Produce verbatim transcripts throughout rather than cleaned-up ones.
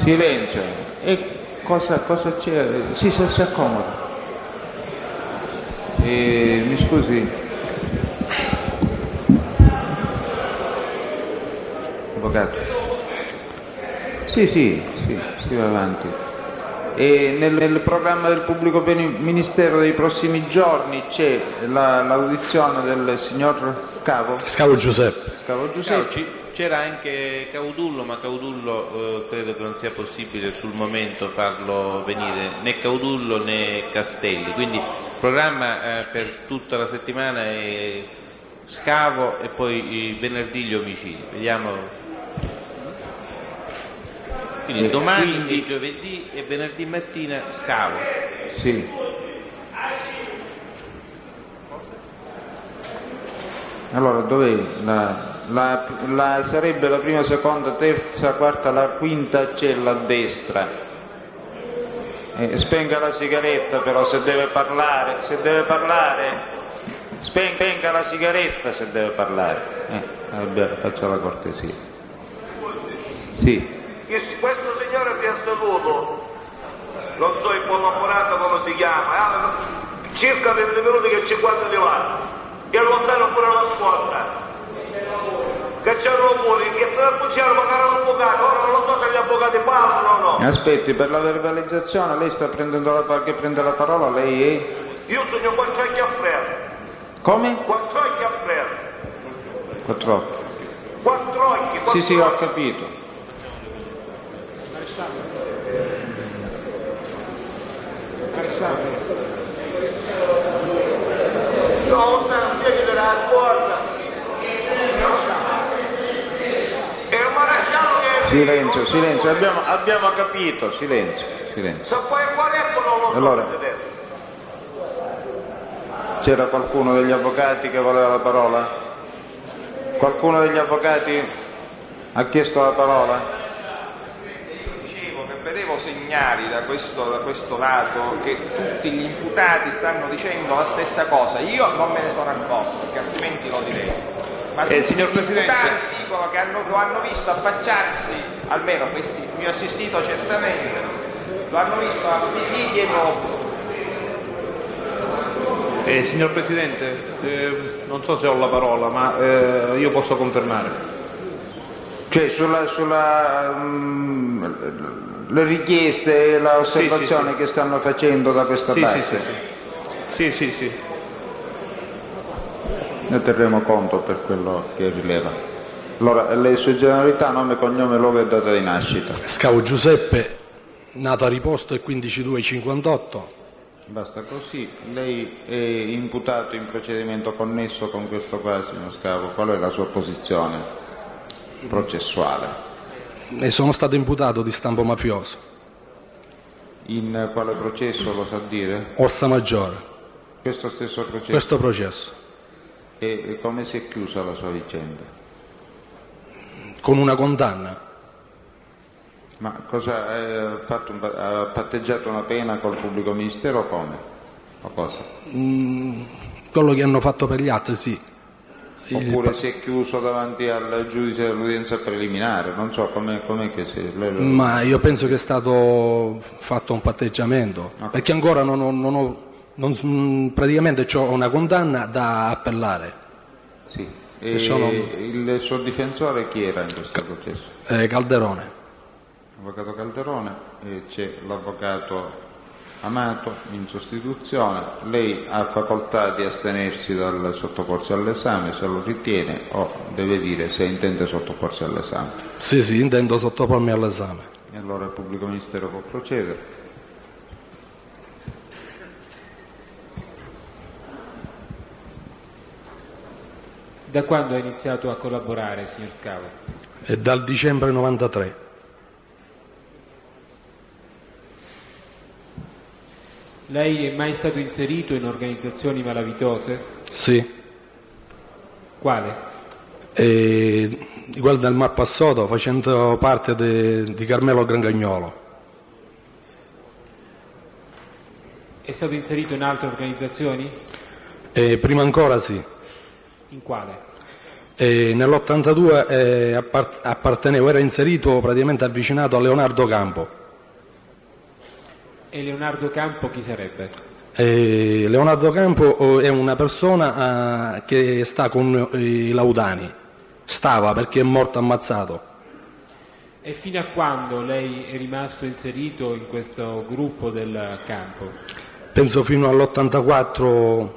Silenzio. E cosa, cosa c'è? Sì, se si accomoda. E, mi scusi. Avvocato. Sì, sì, sì, si va avanti. E nel, nel programma del pubblico ministero dei prossimi giorni c'è la, l'audizione del signor Scavo? Scavo Giuseppe. Scavo Giuseppe. C'era anche Caudullo, ma Caudullo eh, credo che non sia possibile sul momento farlo venire, né Caudullo né Castelli, quindi il programma eh, per tutta la settimana è Scavo e poi venerdì gli omicidi. Vediamo. Quindi domani quindi... e giovedì e venerdì mattina Scavo. Sì. Allora dov'è la... La, la, sarebbe la prima, seconda, terza, quarta, la quinta cella a destra. Eh, spenga la sigaretta però se deve parlare, se deve parlare, spenga, spenga la sigaretta se deve parlare. Eh, vabbè, faccia la cortesia. Sì. Questo signore si è seduto, non so il collaborato come si chiama, eh, circa venti minuti che ci guarda di là, che lo sanno pure la scorta. Che c'erano pure, che se ne pucciano magari l'avvocato, ora non lo so se gli avvocati parlano o no. Aspetti, per la verbalizzazione lei sta prendendo la, che prende la parola, lei è? Io sono quattro occhi a ferro. Come? Quattro occhi a ferro. Quattro occhi. Quattro occhi, quattro Sì, sì, occhi. ho capito. No, non vieni dalla scuola. Silenzio, silenzio, abbiamo, abbiamo capito, silenzio, silenzio. Se poi qual è non lo so. Allora, c'era qualcuno degli avvocati che voleva la parola? Qualcuno degli avvocati ha chiesto la parola? Dicevo che vedevo segnali da questo, da questo lato che tutti gli imputati stanno dicendo la stessa cosa. Io non me ne sono accorto, perché altrimenti lo direi. Ma eh, signor Presidente, dicono che hanno, lo hanno visto affacciarsi, almeno questi, il mio assistito certamente, lo hanno visto a Pipì e dopo. Eh, signor Presidente, eh, non so se ho la parola, ma eh, io posso confermare. Cioè sulla, sulla um, le richieste e l'osservazione sì, sì, sì. che stanno facendo da questa sì, parte? Sì, sì, sì. sì, sì, sì. Ne terremo conto per quello che rileva. Allora, le sue generalità, nome, cognome, luogo e data di nascita. Scavo Giuseppe, nato a Riposto il quindici due cinquantotto. Basta così. Lei è imputato in procedimento connesso con questo qua, signor Scavo. Qual è la sua posizione processuale? E sono stato imputato di stampo mafioso. In quale processo lo sa dire? Orsa Maggiore. Questo stesso processo? Questo processo. E come si è chiusa la sua vicenda? Con una condanna. Ma cosa ha fatto? Un, ha patteggiato una pena col pubblico ministero o come? O cosa? Mm, quello che hanno fatto per gli altri, sì. Oppure Il... si è chiuso davanti al giudice dell'udienza preliminare, non so com'è, com'è che si... Lei lo... Ma io penso che è stato fatto un patteggiamento, okay. Perché ancora non ho... Non ho Non, praticamente ho una condanna da appellare. Sì. E non... il suo difensore chi era in questo processo? Eh, Calderone. L'avvocato Calderone, e c'è l'avvocato Amato in sostituzione. Lei ha facoltà di astenersi dal sottoporsi all'esame se lo ritiene, o deve dire se intende sottoporsi all'esame. Sì, sì, intendo sottopormi all'esame. E allora il pubblico ministero può procedere. Da quando ha iniziato a collaborare, signor Scavo? È dal dicembre novantatré. Lei è mai stato inserito in organizzazioni malavitose? Sì. Quale? E, guarda il Mar Passoto, facendo parte de, di Carmelo Grangagnolo. È stato inserito in altre organizzazioni? E prima ancora sì. In quale? E nell'ottantadue eh, appart- appartenevo, era inserito praticamente avvicinato a Leonardo Campo. E Leonardo Campo chi sarebbe? E Leonardo Campo è una persona eh, che sta con i Laudani, stava perché è morto ammazzato. E fino a quando lei è rimasto inserito in questo gruppo del campo? Penso fino all'ottantaquattro.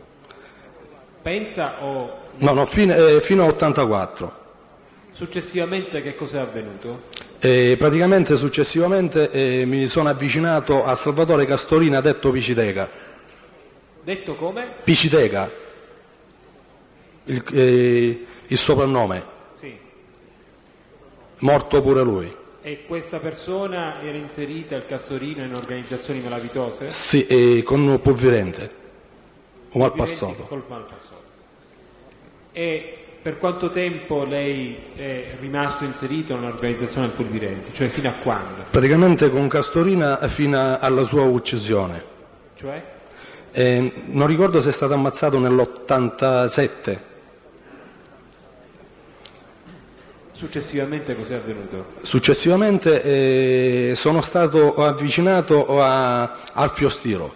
Pensa o... No, no, fino, eh, fino all'ottantaquattro. Successivamente che cosa è avvenuto? E praticamente successivamente eh, mi sono avvicinato a Salvatore Castorina, detto Piciteca. Detto come? Piciteca, il, eh, il soprannome, Sì. morto pure lui. E questa persona era inserita, il Castorino, in organizzazioni malavitose? Sì, e con un pulvirente, un mal Pulvirenti passato. Col mal passato. E per quanto tempo lei è rimasto inserito nell'organizzazione del Pulvirenti? Cioè fino a quando? Praticamente con Castorina fino alla sua uccisione. Cioè? Eh, non ricordo se è stato ammazzato nell'ottantasette. Successivamente cos'è avvenuto? Successivamente eh, sono stato avvicinato a Alfio Stiro.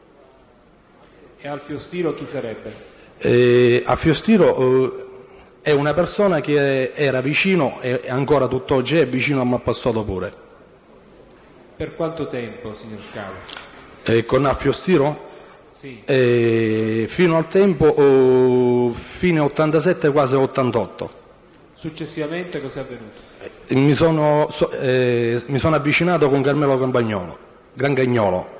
E Alfio Stiro chi sarebbe? Eh, Alfio Stiro eh, è una persona che era vicino e ancora tutt'oggi è vicino a Mappassotto pure. Per quanto tempo, signor Scavo? Eh, con Alfio Stiro? Sì. Eh, fino al tempo, oh, fine ottantasette, quasi ottantotto. Successivamente cos'è avvenuto? Eh, mi, sono, so, eh, mi sono avvicinato con Carmelo Campagnolo, Grancagnolo.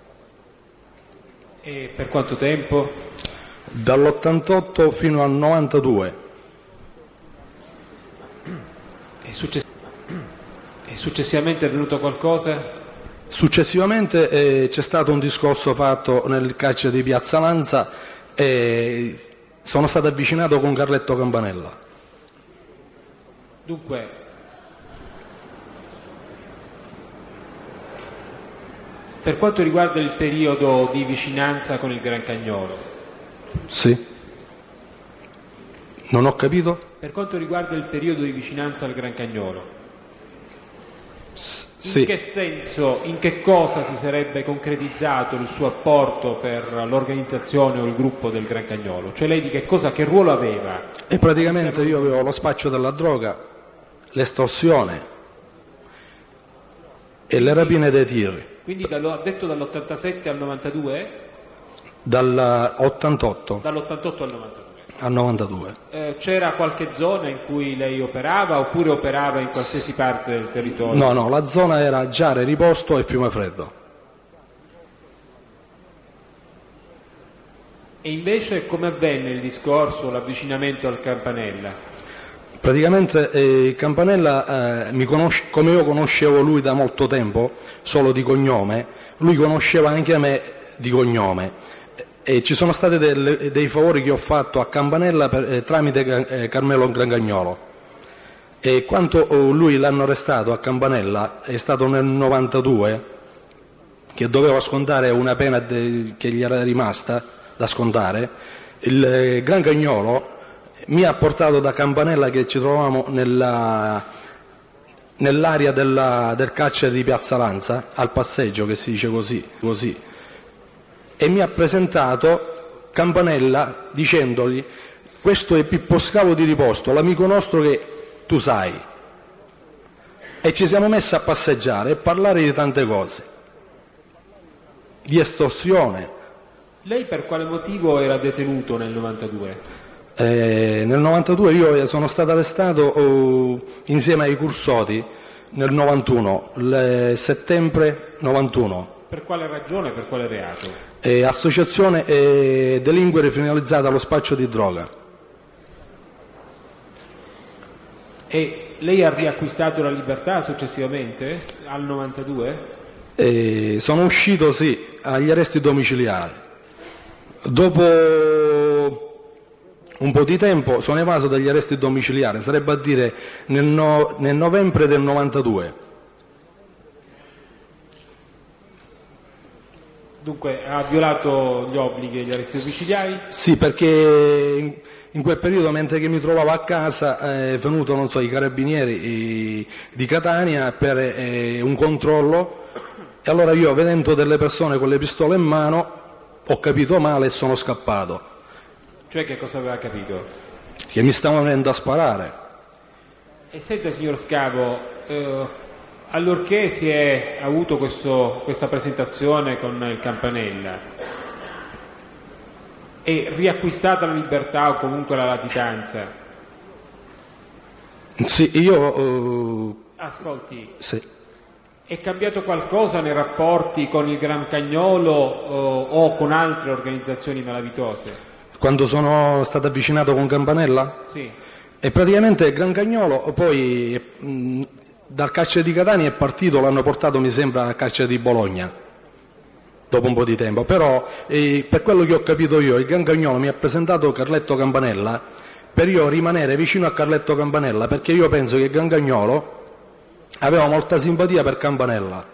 E per quanto tempo? Dall'ottantotto fino al novantadue. E, success- e successivamente è avvenuto qualcosa? Successivamente eh, c'è stato un discorso fatto nel carcere di Piazza Lanza e sono stato avvicinato con Carletto Campanella. Dunque, per quanto riguarda il periodo di vicinanza con il Grancagnolo, Sì. Non ho capito? per quanto riguarda il periodo di vicinanza al Grancagnolo, in Sì. che senso, in che cosa si sarebbe concretizzato il suo apporto per l'organizzazione o il gruppo del Grancagnolo? Cioè lei di che cosa, che ruolo aveva? E praticamente io avevo lo spaccio della droga, l'estorsione e le rapine dei tir. Quindi dallo, ha detto dall'ottantasette al novantadue? Dall'ottantotto Dall'ottantotto al novantadue. al novantadue. Eh, c'era qualche zona in cui lei operava oppure operava in qualsiasi parte del territorio? No, no, la zona era Giare, Riposto e Fiumefreddo. E invece come avvenne il discorso, l'avvicinamento al Campanella? Praticamente eh, Campanella, eh, mi conosce, come io conoscevo lui da molto tempo, solo di cognome, lui conosceva anche me di cognome. E ci sono stati delle, dei favori che ho fatto a Campanella per, eh, tramite eh, Carmelo Grancagnolo. E quando oh, lui l'hanno arrestato a Campanella, è stato nel novantadue, che doveva scontare una pena de, che gli era rimasta da scontare, il eh, Grancagnolo mi ha portato da Campanella, che ci trovavamo nella, nell'area della, del carcere di Piazza Lanza, al passeggio che si dice così, così. E mi ha presentato Campanella dicendogli: questo è Pippo Scavo di Riposto, l'amico nostro che tu sai. E ci siamo messi a passeggiare e parlare di tante cose, di estorsione. Lei per quale motivo era detenuto nel novantadue? Eh, nel novantadue io sono stato arrestato oh, insieme ai Cursoti nel novantuno, il settembre novantuno. Per quale ragione, per quale reato? Eh, associazione e delinquere finalizzata allo spaccio di droga. E lei ha riacquistato la libertà successivamente, al novantadue? Eh, sono uscito, sì, agli arresti domiciliari. Dopo un po' di tempo sono evaso dagli arresti domiciliari, sarebbe a dire nel, no, nel novembre del novantadue. Dunque Dunque ha violato gli obblighi degli arresti domiciliari? Sì, perché in quel periodo, mentre che mi trovavo a casa, è venuto, non so, i carabinieri eh, di Catania per eh, un controllo, e allora io, vedendo delle persone con le pistole in mano, ho capito male e sono scappato. Cioè, che cosa aveva capito? Che mi stavano venendo a sparare. E senta, signor Scavo, eh, allorché si è avuto questo, questa presentazione con il Campanella, è riacquistata la libertà o comunque la latitanza? Sì, io... Uh, Ascolti, sì. è cambiato qualcosa nei rapporti con il Gran Cagnolo uh, o con altre organizzazioni malavitose? Quando sono stato avvicinato con Campanella? Sì. E praticamente il Gran Cagnolo poi mh, dal carcere di Catania è partito, l'hanno portato mi sembra al carcere di Bologna dopo un po' di tempo, però eh, per quello che ho capito io il Gran Cagnolo mi ha presentato Carletto Campanella per io rimanere vicino a Carletto Campanella, perché io penso che il Gran Cagnolo aveva molta simpatia per Campanella.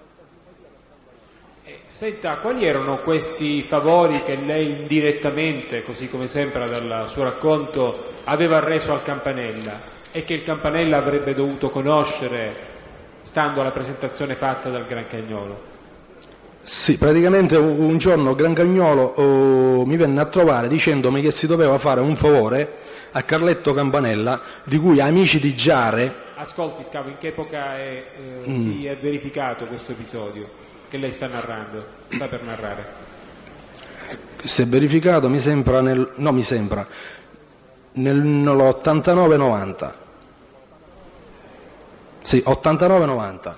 Eh, senta, quali erano questi favori che lei indirettamente, così come sembra dal suo racconto, aveva reso al Campanella e che il Campanella avrebbe dovuto conoscere stando alla presentazione fatta dal Gran Cagnolo? Sì, praticamente un giorno Gran Cagnolo oh, mi venne a trovare dicendomi che si doveva fare un favore a Carletto Campanella, di cui amici di Giare... Ascolti Scavo, in che epoca è, eh, mm. si è verificato questo episodio che lei sta narrando, sta per narrare? Si è verificato, mi sembra, nel... no mi sembra, nell'ottantanove novanta. Sì, ottantanove novanta.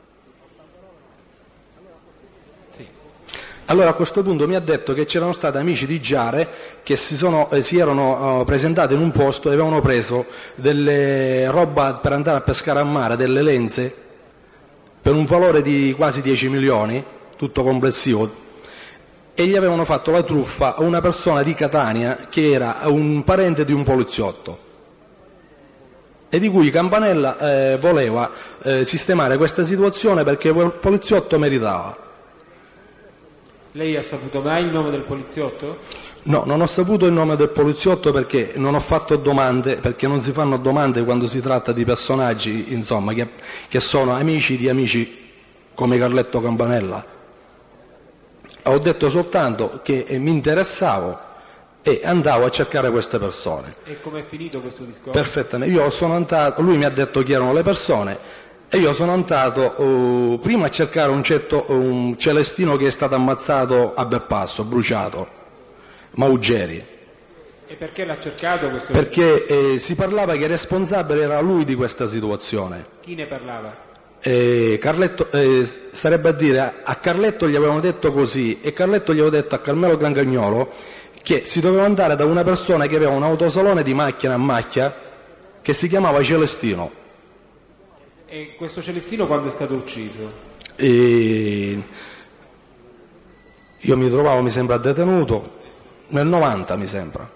Allora a questo punto mi ha detto che c'erano stati amici di Giare che si, sono, eh, si erano uh, presentati in un posto e avevano preso delle roba per andare a pescare a mare, delle lenze, per un valore di quasi dieci milioni, tutto complessivo, e gli avevano fatto la truffa a una persona di Catania che era un parente di un poliziotto e di cui Campanella eh, voleva eh, sistemare questa situazione perché quel poliziotto meritava. Lei ha saputo mai il nome del poliziotto? No, non ho saputo il nome del poliziotto perché non ho fatto domande, perché non si fanno domande quando si tratta di personaggi, insomma, che, che sono amici di amici come Carletto Campanella. Ho detto soltanto che mi interessavo e andavo a cercare queste persone. E com'è finito questo discorso? Perfettamente. Io sono andato, lui mi ha detto chi erano le persone. E io sono andato uh, prima a cercare un certo un Celestino che è stato ammazzato a Belpasso, bruciato, Maugeri. E perché l'ha cercato questo? Perché eh, si parlava che il responsabile era lui di questa situazione. Chi ne parlava? Eh, Carletto, eh, sarebbe a dire, a Carletto gli avevano detto così, e Carletto gli aveva detto a Carmelo Gran Cagnolo che si doveva andare da una persona che aveva un autosalone di macchina a macchia che si chiamava Celestino. E questo Celestino quando è stato ucciso? E io mi trovavo, mi sembra, detenuto nel novanta, mi sembra.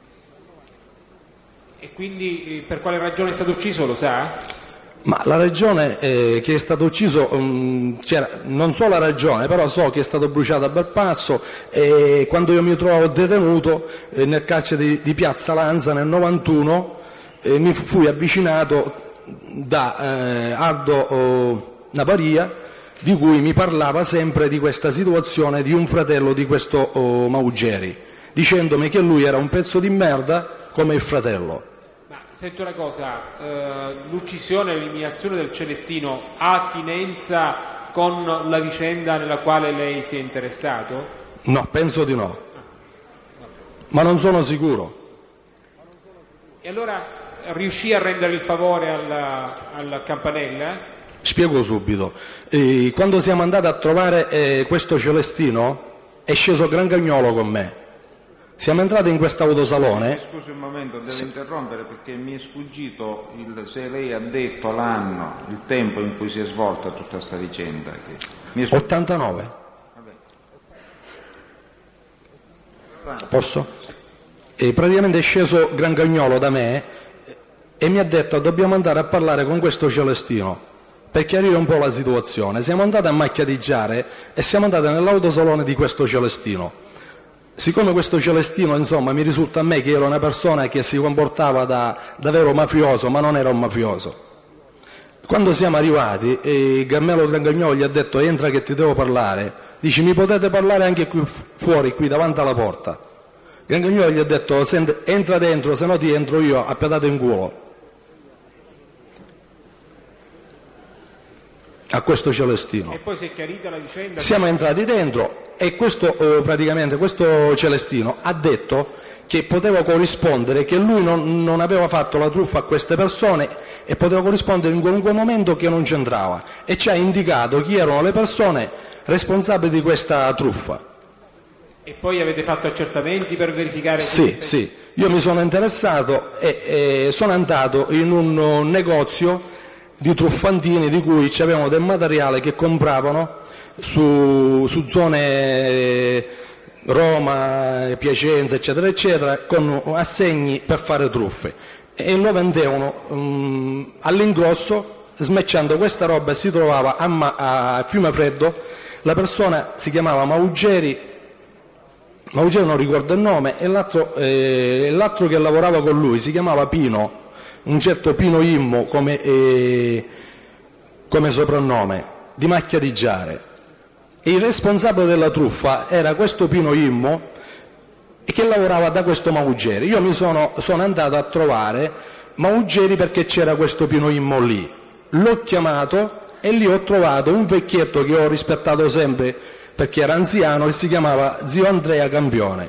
E quindi per quale ragione è stato ucciso, lo sa? Ma la ragione eh, che è stato ucciso, um, c'era, non so la ragione, però so che è stato bruciato a Belpasso e quando io mi trovavo detenuto eh, nel carcere di, di Piazza Lanza nel novantuno eh, mi fui avvicinato da eh, Aldo oh, Naparia, di cui mi parlava sempre di questa situazione di un fratello di questo oh, Maugeri, dicendomi che lui era un pezzo di merda come il fratello. Ma sento una cosa, eh, l'uccisione e l'eliminazione del Celestino ha attinenza con la vicenda nella quale lei si è interessato? No, penso di no, ma non sono sicuro. E allora riuscì a rendere il favore alla, alla Campanella? Spiego subito. E quando siamo andati a trovare eh, questo Celestino è sceso Gran Cagnolo con me. Siamo entrati in questo autosalone. Scusi un momento, devo Sì. interrompere perché mi è sfuggito il, se lei ha detto l'anno, il tempo in cui si è svolta tutta questa vicenda. Che mi è sfuggito. ottantanove. Vabbè. Posso? E praticamente è sceso Gran Cagnolo da me e mi ha detto dobbiamo andare a parlare con questo Celestino per chiarire un po' la situazione. Siamo andati a macchiateggiare e siamo andati nell'autosalone di questo Celestino. Siccome questo Celestino, insomma, mi risulta a me che era una persona che si comportava da, da vero mafioso, ma non era un mafioso. Quando siamo arrivati, eh, Gammello Grangagnolo gli ha detto: entra che ti devo parlare. Dice: mi potete parlare anche qui fuori, qui davanti alla porta. Grangagnolo gli ha detto: entra dentro, se no ti entro io a pedate in culo. A questo Celestino. E poi si è chiarita la vicenda? Siamo entrati dentro e questo, eh, praticamente questo Celestino ha detto che poteva corrispondere, che lui non, non aveva fatto la truffa a queste persone e poteva corrispondere in qualunque momento che non c'entrava, e ci ha indicato chi erano le persone responsabili di questa truffa. E poi avete fatto accertamenti per verificare? Sì, sì, io mi sono interessato e, e sono andato in un negozio di truffantini di cui avevano del materiale che compravano su, su zone Roma, Piacenza, eccetera, eccetera, con assegni per fare truffe, e lo vendevano um, all'ingrosso, smerciando questa roba, e si trovava a, Ma, a Fiumefreddo, la persona si chiamava Maugeri, Maugeri non ricordo il nome, e l'altro, eh, l'altro che lavorava con lui si chiamava Pino, un certo Pino Immo come, eh, come soprannome, di Macchiateggiare. E il responsabile della truffa era questo Pino Immo, che lavorava da questo Maugeri. Io mi sono, sono andato a trovare Maugeri perché c'era questo Pino Immo lì. L'ho chiamato e lì ho trovato un vecchietto che ho rispettato sempre perché era anziano, che si chiamava zio Andrea Campione.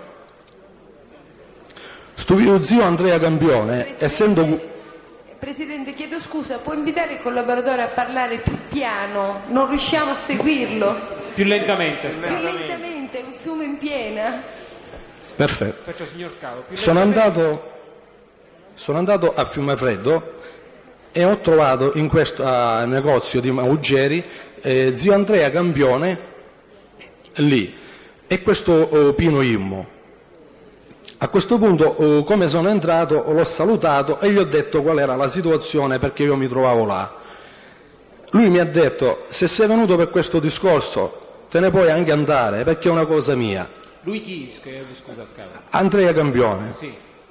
Sto zio Andrea Campione, Presidente, essendo... Presidente, chiedo scusa, può invitare il collaboratore a parlare più piano? Non riusciamo a seguirlo. Più lentamente. Più lentamente, un fiume in piena. Perfetto. Perciò, signor Scavo, più Sono lentamente. andato, sono andato a Fiumefreddo e ho trovato in questo uh, negozio di Maugeri eh, zio Andrea Campione lì e questo uh, Pino Immo. A questo punto, uh, come sono entrato, l'ho salutato e gli ho detto qual era la situazione perché io mi trovavo là. Lui mi ha detto: se sei venuto per questo discorso te ne puoi anche andare perché è una cosa mia. Lui chi? Scusa, Scavo. Andrea Campione. Sì.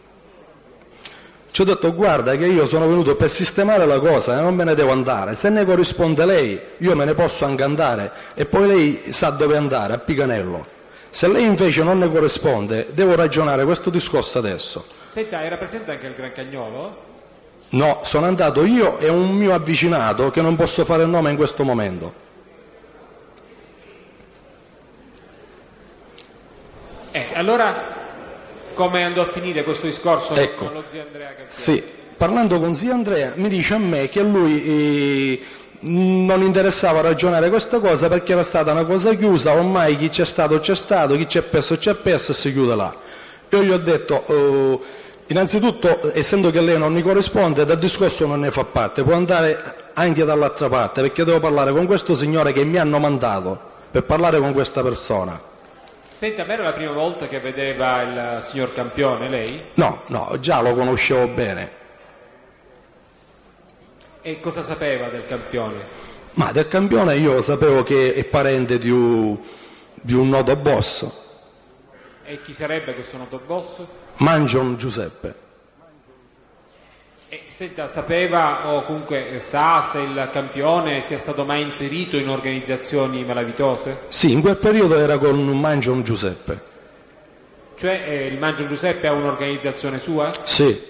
Ci ho detto: guarda che io sono venuto per sistemare la cosa e non me ne devo andare, se ne corrisponde lei io me ne posso anche andare e poi lei sa dove andare, a Picanello. Se lei invece non ne corrisponde devo ragionare questo discorso adesso. Senta, era presente anche il Grancagnolo? No, sono andato io e un mio avvicinato che non posso fare il nome in questo momento. Eh, allora come andò a finire questo discorso Ecco. con lo zio Andrea Campione? Sì, parlando con zio Andrea mi dice a me che a lui eh, non interessava ragionare questa cosa perché era stata una cosa chiusa, ormai chi c'è stato c'è stato, chi c'è perso c'è perso e si chiude là. Io gli ho detto, eh, innanzitutto, essendo che lei non mi corrisponde, dal discorso non ne fa parte, può andare anche dall'altra parte perché devo parlare con questo signore che mi hanno mandato per parlare con questa persona. Senta, a me era la prima volta che vedeva il signor Campione, lei? No, no, già lo conoscevo bene. E cosa sapeva del Campione? Ma del Campione io sapevo che è parente di un, di un noto boss. E chi sarebbe questo noto boss? Mangion Giuseppe. E senta, sapeva o comunque sa se il Campione sia stato mai inserito in organizzazioni malavitose? Sì, in quel periodo era con Mangion Giuseppe. Cioè eh, il Mangion Giuseppe ha un'organizzazione sua? Sì.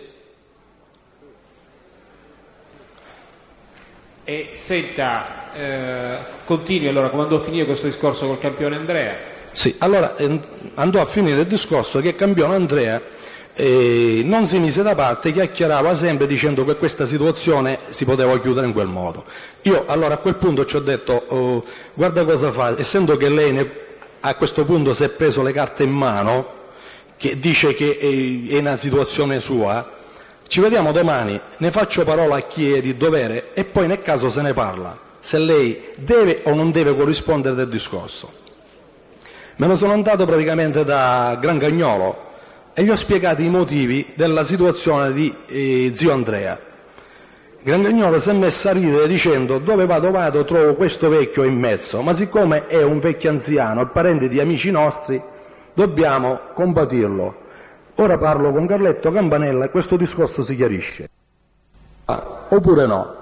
E senta, eh, continui allora, come andò a finire questo discorso col Campione Andrea? Sì, allora eh, andò a finire il discorso che Campione Andrea eh, non si mise da parte, chiacchierava sempre dicendo che questa situazione si poteva chiudere in quel modo. Io allora a quel punto ci ho detto, oh, guarda cosa fa, essendo che lei ne, a questo punto si è preso le carte in mano, che dice che è, è una situazione sua, ci vediamo domani, ne faccio parola a chi è di dovere e poi nel caso se ne parla, se lei deve o non deve corrispondere del discorso. Me ne sono andato praticamente da Grancagnolo e gli ho spiegato i motivi della situazione di eh, zio Andrea. Grangagnolo si è messo a ridere dicendo: dove vado vado trovo questo vecchio in mezzo, ma siccome è un vecchio anziano e parente di amici nostri dobbiamo compatirlo. Ora parlo con Carletto Campanella e questo discorso si chiarisce. Ah, oppure no?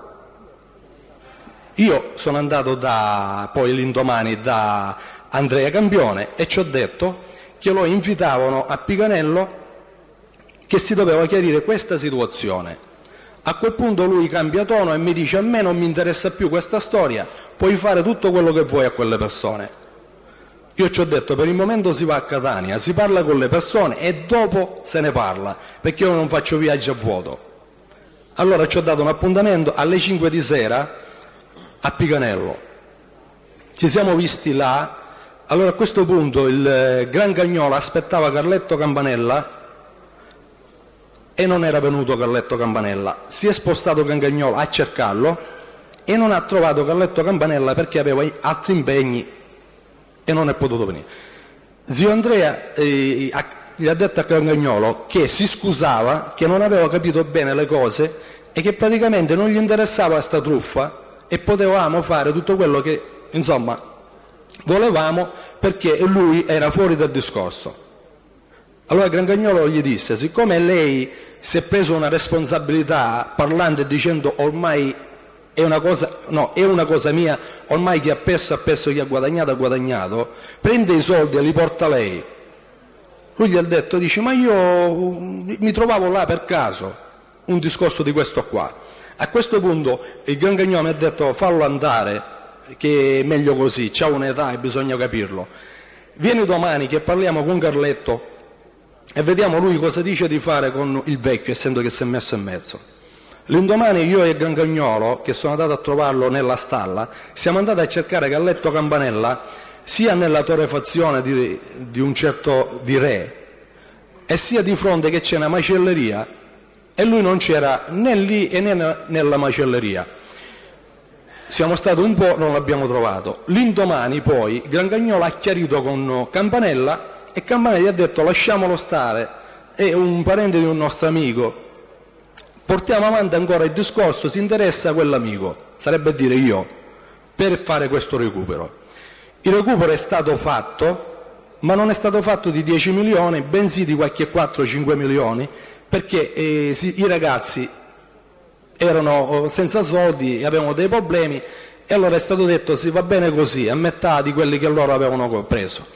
Io sono andato da, poi l'indomani da Andrea Campione e ci ho detto che lo invitavano a Picanello, che si doveva chiarire questa situazione. A quel punto lui cambia tono e mi dice: a me non mi interessa più questa storia, puoi fare tutto quello che vuoi a quelle persone. Io ci ho detto: per il momento si va a Catania, si parla con le persone e dopo se ne parla, perché io non faccio viaggi a vuoto. Allora ci ho dato un appuntamento alle cinque di sera a Picanello, ci siamo visti là. Allora a questo punto il Grangagnolo aspettava Carletto Campanella e non era venuto Carletto Campanella. Si è spostato Grangagnolo a cercarlo e non ha trovato Carletto Campanella perché aveva altri impegni e non è potuto venire. Zio Andrea eh, ha, gli ha detto a Grangagnolo che si scusava, che non aveva capito bene le cose e che praticamente non gli interessava sta truffa e potevamo fare tutto quello che insomma volevamo perché lui era fuori dal discorso. Allora Grangagnolo gli disse: siccome lei si è preso una responsabilità parlando e dicendo ormai è una cosa, no, è una cosa mia, ormai chi ha perso ha perso, chi ha guadagnato ha guadagnato, prende i soldi e li porta lei. Lui gli ha detto, dice: ma io mi trovavo là per caso, un discorso di questo qua. A questo punto il Grangagnolo mi ha detto: fallo andare, che è meglio così, c'ha un'età e bisogna capirlo. Vieni domani che parliamo con Carletto e vediamo lui cosa dice di fare con il vecchio, essendo che si è messo in mezzo. L'indomani io e il Grangagnolo, che sono andato a trovarlo nella stalla, siamo andati a cercare Carletto Campanella sia nella torrefazione di, di un certo di Re e sia di fronte che c'è una macelleria e lui non c'era né lì e né nella macelleria. Siamo stati un po', non l'abbiamo trovato. L'indomani poi Grangagnolo ha chiarito con Campanella e Campanella gli ha detto: lasciamolo stare, è un parente di un nostro amico, portiamo avanti ancora il discorso, si interessa quell'amico, sarebbe a dire io, per fare questo recupero. Il recupero è stato fatto, ma non è stato fatto di dieci milioni, bensì di qualche quattro cinque milioni, perché eh, sì, i ragazzi erano senza soldi e avevano dei problemi e allora è stato detto: sì, va bene così, a metà di quelli che loro avevano preso.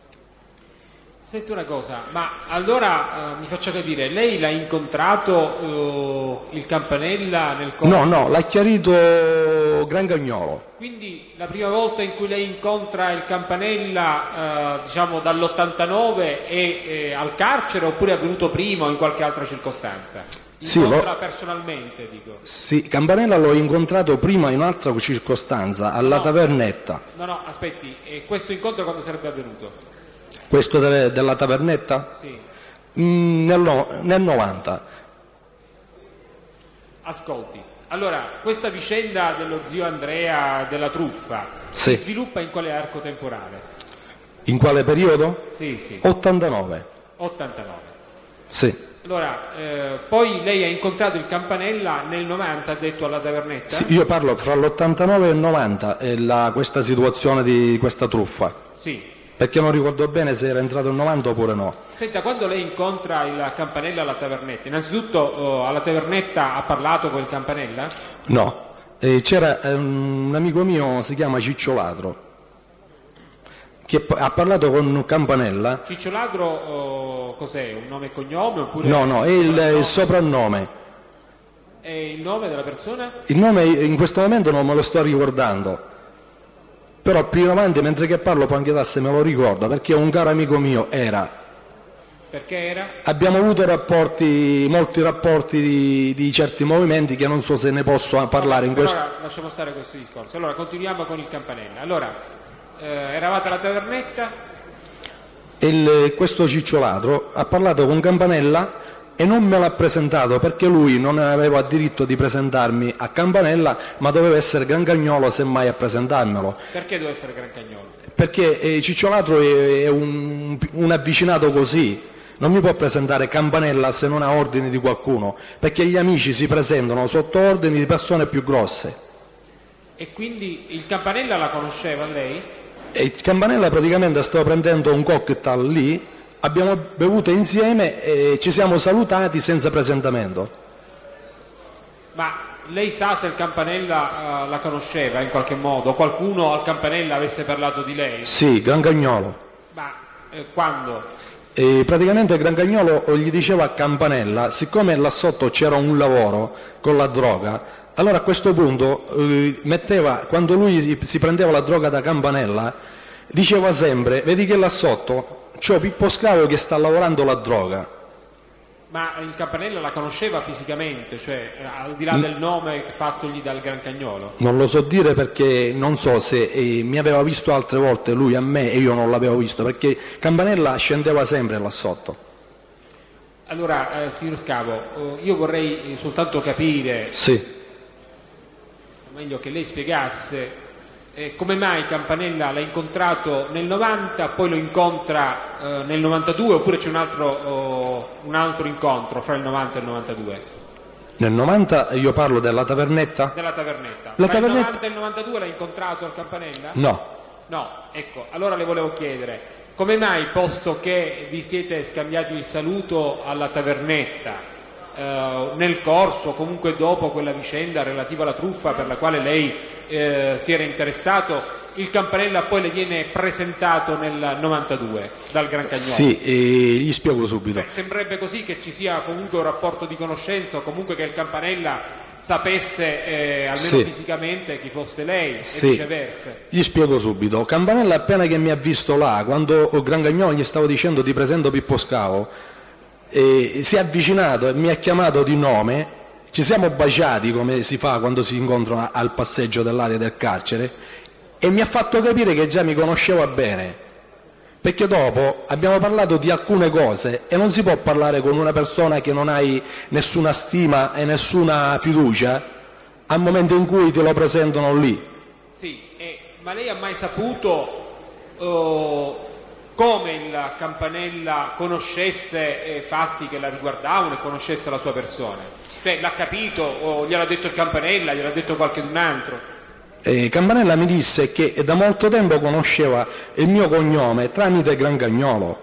Senti una cosa, ma allora eh, mi faccia capire, lei l'ha incontrato eh, il Campanella nel corso? No, no, l'ha chiarito Grangagnolo. Quindi la prima volta in cui lei incontra il Campanella, eh, diciamo dall'ottantanove, è eh, al carcere oppure è avvenuto prima o in qualche altra circostanza? Incontra sì, lo... personalmente, dico. Sì, Campanella l'ho incontrato prima in un'altra circostanza, alla no, Tavernetta. No, no, aspetti, e questo incontro quando sarebbe avvenuto? Questo de- della Tavernetta? Sì. Mm, nel, no- nel novanta. Ascolti, allora, questa vicenda dello zio Andrea della truffa sì. si sviluppa in quale arco temporale? In quale periodo? Sì, sì. ottantanove. ottantanove. Sì. Allora, eh, poi lei ha incontrato il Campanella nel novanta, ha detto, alla Tavernetta? Sì, io parlo fra l'ottantanove e il novanta, è la, questa situazione di questa truffa. Sì. Perché non ricordo bene se era entrato il novanta oppure no. Senta, quando lei incontra il Campanella alla Tavernetta, innanzitutto oh, alla Tavernetta ha parlato con il Campanella? No, eh, c'era eh, un amico mio, si chiama Ciccio Ladro, che ha parlato con Campanella. Ciccio Ladro oh, cos'è? Un nome e cognome? Oppure no, no, è il, il soprannome. È il nome della persona? Il nome in questo momento non me lo sto ricordando. Però più in avanti, mentre che parlo, poi anche da se me lo ricordo, perché un caro amico mio era. Perché era? Abbiamo avuto rapporti, molti rapporti di, di certi movimenti che non so se ne posso parlare in questo. Allora lasciamo stare questo discorso. Allora continuiamo con il Campanella. Allora, eh, eravate alla Tavernetta? Il, questo Ciccio Ladro ha parlato con Campanella e non me l'ha presentato perché lui non aveva diritto di presentarmi a Campanella, ma doveva essere Grangagnolo semmai a presentarmelo. Perché doveva essere Grangagnolo? Perché eh, Ciccio Ladro è, è un, un avvicinato così, non mi può presentare Campanella se non ha ordini di qualcuno, perché gli amici si presentano sotto ordini di persone più grosse. E quindi il Campanella la conosceva lei? E Campanella praticamente stava prendendo un cocktail lì, abbiamo bevuto insieme e ci siamo salutati senza presentamento. Ma lei sa se il Campanella uh, la conosceva in qualche modo? Qualcuno al Campanella avesse parlato di lei? Sì, Grancagnolo. Ma eh, quando? E praticamente Grancagnolo gli diceva a Campanella, siccome là sotto c'era un lavoro con la droga, allora a questo punto eh, metteva, quando lui si, si prendeva la droga da Campanella, diceva sempre, vedi che là sotto c'ho Pippo Scavo che sta lavorando la droga. Ma il Campanella la conosceva fisicamente, cioè al di là del nome fattogli dal Grancagnolo? Non lo so dire perché non so se eh, mi aveva visto altre volte lui a me e io non l'avevo visto, perché Campanella scendeva sempre là sotto. Allora, eh, signor Scavo, io vorrei soltanto capire, sì. o meglio che lei spiegasse, eh, come mai Campanella l'ha incontrato nel novanta, poi lo incontra eh, nel novantadue, oppure c'è un altro, oh, un altro incontro fra il novanta e il novantadue? Nel novanta io parlo della tavernetta? Della tavernetta. La Tra tavernetta... il novanta e il novantadue l'ha incontrato al Campanella? No. No, ecco, allora le volevo chiedere, come mai, posto che vi siete scambiati il saluto alla tavernetta, eh, nel corso, comunque dopo quella vicenda relativa alla truffa per la quale lei eh, si era interessato, il Campanella poi le viene presentato nel novantadue dal Grancagnolo? Sì, e gli spiego subito. Beh, sembrerebbe così che ci sia comunque un rapporto di conoscenza, o comunque che il Campanella sapesse eh, almeno sì. fisicamente chi fosse lei, sì. e viceversa. Gli spiego subito. Campanella appena che mi ha visto là, quando Grancagnolo gli stavo dicendo ti presento Pippo Scavo, eh, si è avvicinato e mi ha chiamato di nome, ci siamo baciati come si fa quando si incontrano al passeggio dell'area del carcere, e mi ha fatto capire che già mi conosceva bene, perché dopo abbiamo parlato di alcune cose e non si può parlare con una persona che non hai nessuna stima e nessuna fiducia al momento in cui te lo presentano lì. Sì, eh, ma lei ha mai saputo uh, come il Campanella conoscesse eh, fatti che la riguardavano e conoscesse la sua persona? Cioè l'ha capito, o gliel'ha detto il Campanella, gliel'ha detto qualcun altro? Eh, Campanella mi disse che da molto tempo conosceva il mio cognome tramite Grancagnolo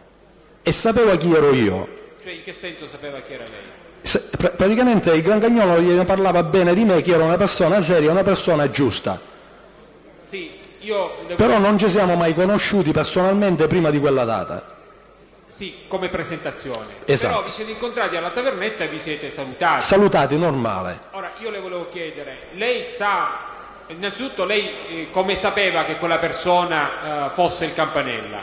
e sapeva chi ero io. Cioè in che senso sapeva chi era lei? Se, pr- praticamente il Grancagnolo gli parlava bene di me, che ero una persona seria, una persona giusta. Sì, io... Devo... Però non ci siamo mai conosciuti personalmente prima di quella data. Sì, come presentazione. Esatto. Però vi siete incontrati alla tavernetta e vi siete salutati. Salutati, normale. Ora, io le volevo chiedere, lei sa... Innanzitutto lei eh, come sapeva che quella persona eh, fosse il Campanella?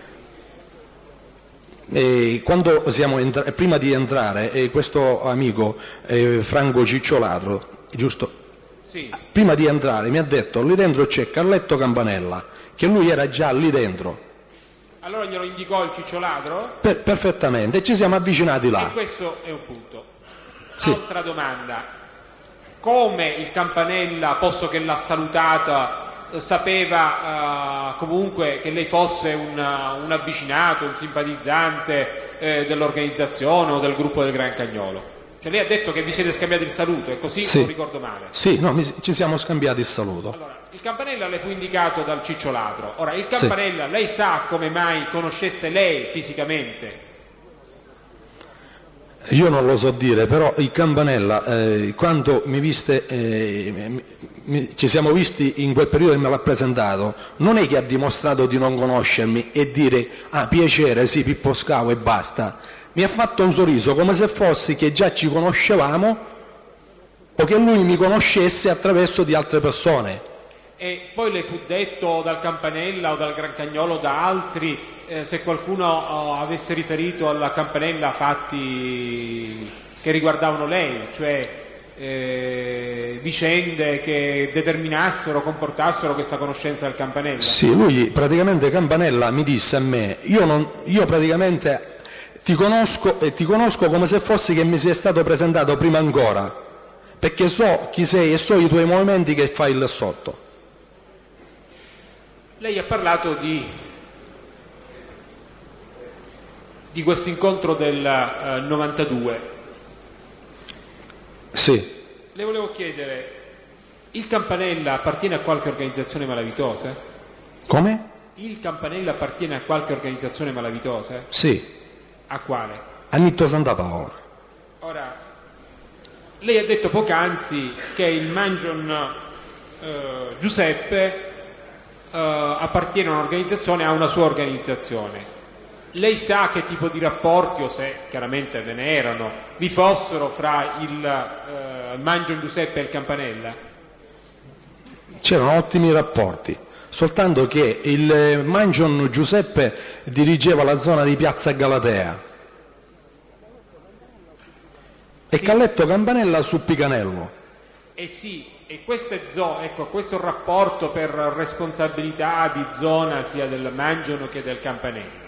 E quando siamo entra- prima di entrare, eh, questo amico eh, Franco Cicciolatro, giusto? Sì. Prima di entrare mi ha detto lì dentro c'è Carletto Campanella, che lui era già lì dentro. Allora glielo indicò il Ciccioladro? Per- perfettamente, e ci siamo avvicinati là. E questo è un punto. Sì. Altra domanda. Come il Campanella, posto che l'ha salutata, sapeva uh, comunque che lei fosse un, un avvicinato, un simpatizzante eh, dell'organizzazione o del gruppo del Grancagnolo? Cioè lei ha detto che vi siete scambiati il saluto, è così? Sì. Non ricordo male. Sì, no, mi, ci siamo scambiati il saluto. Allora, il Campanella le fu indicato dal Ciccioladro. Ora, il Campanella, sì. Lei sa come mai conoscesse lei fisicamente? Io non lo so dire, però il Campanella, eh, quando mi viste, eh, mi, mi, ci siamo visti in quel periodo che me l'ha presentato, non è che ha dimostrato di non conoscermi e dire, ah, piacere, sì, Pippo Scavo e basta. Mi ha fatto un sorriso come se fosse che già ci conoscevamo o che lui mi conoscesse attraverso di altre persone. E poi le fu detto dal Campanella o dal Grancagnolo, da altri, eh, se qualcuno oh, avesse riferito alla Campanella fatti che riguardavano lei, cioè eh, vicende che determinassero, comportassero questa conoscenza del Campanella? Sì, lui praticamente, Campanella mi disse a me, io, non, io praticamente ti conosco e ti conosco come se fossi che mi sia stato presentato prima ancora, perché so chi sei e so i tuoi movimenti che fai là sotto. Lei ha parlato di di questo incontro del eh, novantadue. Sì. Le volevo chiedere, il Campanella appartiene a qualche organizzazione malavitosa? Come? Il Campanella appartiene a qualche organizzazione malavitosa? Sì. A quale? A Nitto Santa Paola. Ora, lei ha detto poc'anzi che il Mangion eh, Giuseppe eh, appartiene a un'organizzazione, a una sua organizzazione. Lei sa che tipo di rapporti, o se chiaramente ve ne erano, vi fossero fra il eh, Mangion Giuseppe e il Campanella? C'erano ottimi rapporti, soltanto che il Mangion Giuseppe dirigeva la zona di Piazza Galatea e sì. Calletto Campanella su Picanello. Eh sì, e queste zone, ecco, questo rapporto per responsabilità di zona sia del Mangion che del Campanella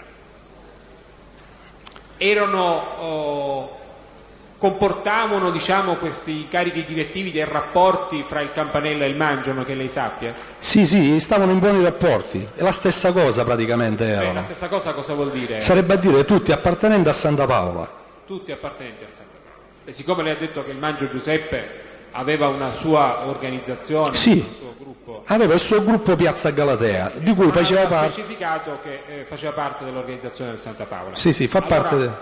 erano oh, comportavano, diciamo, questi carichi direttivi dei rapporti fra il Campanella e il Mangion, che lei sappia? Sì, sì, stavano in buoni rapporti, è la stessa cosa praticamente erano. Beh, la stessa cosa cosa vuol dire? Sarebbe a dire tutti appartenenti a Santa Paola. Tutti appartenenti a Santa Paola. E siccome lei ha detto che il Mangion Giuseppe aveva una sua organizzazione, sì, un suo gruppo, aveva il suo gruppo Piazza Galatea, di cui non faceva aveva parte. specificato che eh, faceva parte dell'organizzazione del Santa Paola. Sì, sì, fa allora, parte del...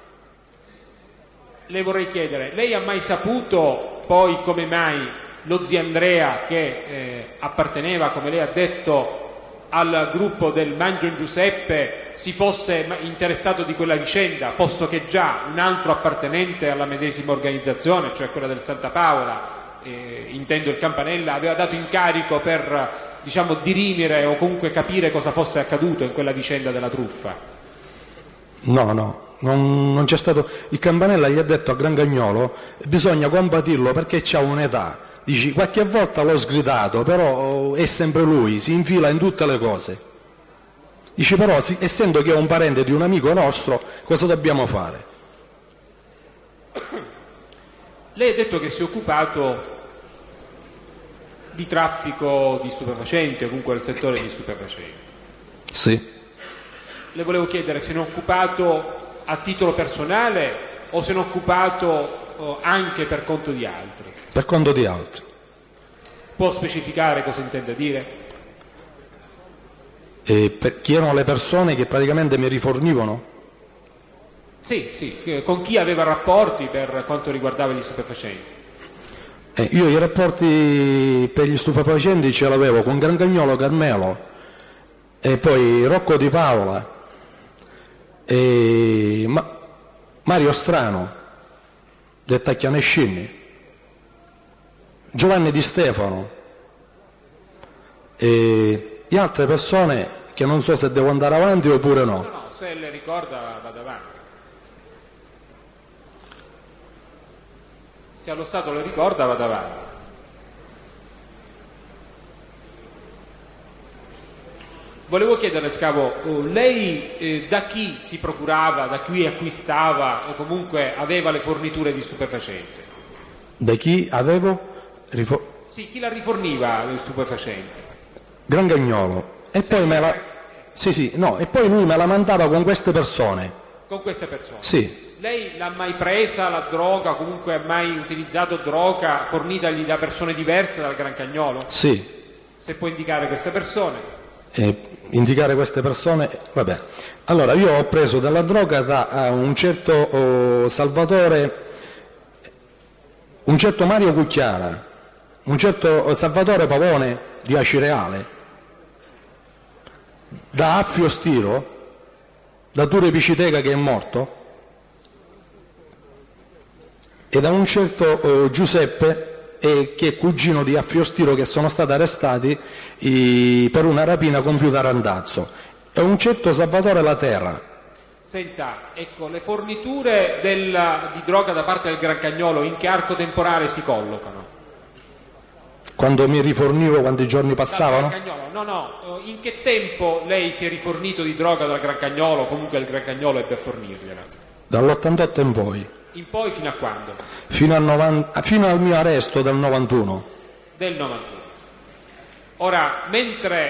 Le vorrei chiedere, lei ha mai saputo poi come mai lo zio Andrea, che eh, apparteneva, come lei ha detto, al gruppo del Mangion Giuseppe, si fosse interessato di quella vicenda, posto che già un altro appartenente alla medesima organizzazione, cioè quella del Santa Paola, eh, intendo il Campanella, aveva dato incarico per, diciamo, dirimere o comunque capire cosa fosse accaduto in quella vicenda della truffa? No, no. Non, non c'è stato. Il Campanella gli ha detto a Grancagnolo bisogna compatirlo perché c'ha un'età. Dici, qualche volta l'ho sgridato, però è sempre lui, si infila in tutte le cose. Dice, però essendo che è un parente di un amico nostro, cosa dobbiamo fare? Lei ha detto che si è occupato di traffico di stupefacenti, o comunque del settore di stupefacenti. Sì. Le volevo chiedere se ne è occupato a titolo personale o se ne è occupato oh, anche per conto di altri? Per conto di altri. Può specificare cosa intende dire? E per, chi erano le persone che praticamente mi rifornivano? Sì, sì, con chi aveva rapporti per quanto riguardava gli stupefacenti? Eh, io i rapporti per gli stupefacenti ce l'avevo con Grancagnolo Carmelo e poi Rocco Di Paola e Ma- Mario Strano del Tacchianescini, Giovanni Di Stefano e, e altre persone che non so se devo andare avanti oppure no. No, no, se le ricorda vada avanti. Se allo Stato le ricorda vada avanti. Volevo chiederle, Scavo, lei eh, da chi si procurava, da chi acquistava o comunque aveva le forniture di stupefacenti? Da chi avevo? Rifo- sì, chi la riforniva di stupefacenti? Grancagnolo. E Sì, poi me la... Sì, sì, no, e poi lui me la mandava con queste persone. Con queste persone? Sì. Lei l'ha mai presa la droga, comunque ha mai utilizzato droga fornitagli da persone diverse dal Grancagnolo? Sì. Se può indicare queste persone? Eh, indicare queste persone, vabbè. Allora, io ho preso della droga da uh, un certo uh, Salvatore, un certo Mario Cucchiara, un certo uh, Salvatore Pavone di Acireale, da Affio Stiro, da Ture Picitega che è morto, e da un certo uh, Giuseppe e che è cugino di Affio Stiro, che sono stati arrestati i, per una rapina compiuta a Randazzo, e un certo Salvatore Laterra. Senta, ecco, le forniture del, di droga da parte del Grancagnolo in che arco temporale si collocano? Quando mi rifornivo, quanti giorni passavano? Dal Grancagnolo, no, no, in che tempo lei si è rifornito di droga dal Grancagnolo, comunque il Grancagnolo ebbe a fornirgliela? Dall'ottantotto in poi. In poi fino a quando? Fino al, novanta, fino al mio arresto del novantuno. Del novantuno. Ora, mentre